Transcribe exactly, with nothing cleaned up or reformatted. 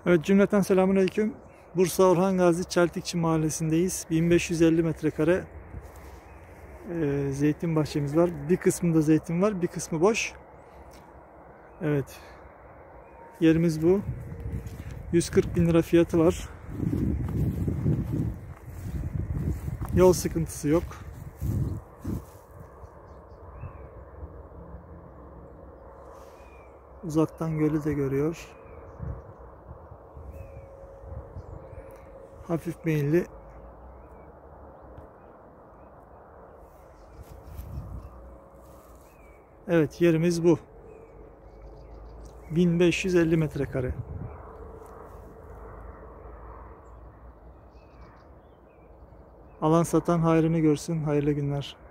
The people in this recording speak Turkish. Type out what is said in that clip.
Evet, cümleten selamünaleyküm. Bursa Orhan Gazi Çeltikçi Mahallesi'ndeyiz. bin beş yüz elli metrekare e, zeytin bahçemiz var. Bir kısmında zeytin var, bir kısmı boş. Evet. Yerimiz bu. yüz kırk bin lira fiyatı var. Yol sıkıntısı yok. Uzaktan gölü de görüyor. Hafif meyilli. Evet, yerimiz bu. bin beş yüz elli metrekare. Alan satan hayrını görsün. Hayırlı günler.